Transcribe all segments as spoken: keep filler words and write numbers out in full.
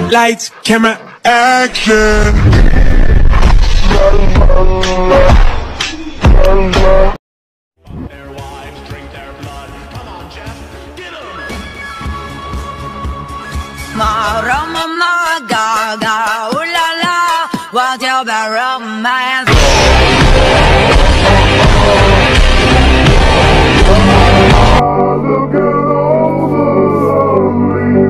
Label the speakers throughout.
Speaker 1: Lights, camera, action. Their wives drink their blood. Come on, Jeff, get 'em.
Speaker 2: Mama, mama, gaga, ooh la la, what's your bad romance?
Speaker 3: Look at all the lovely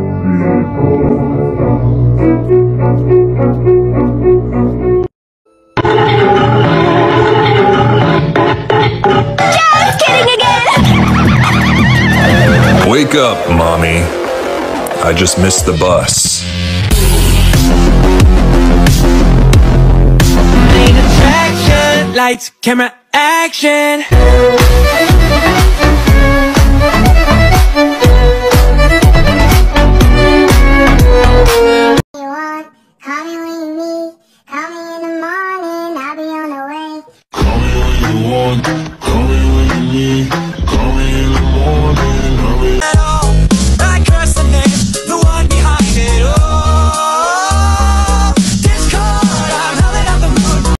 Speaker 3: people.
Speaker 2: Just kidding again!
Speaker 4: Wake up, mommy. I just missed the bus.
Speaker 1: Main attraction. Lights, camera, action.
Speaker 5: Call me when you need, call me in the morning, I'll be on the way.
Speaker 3: Call me when you want.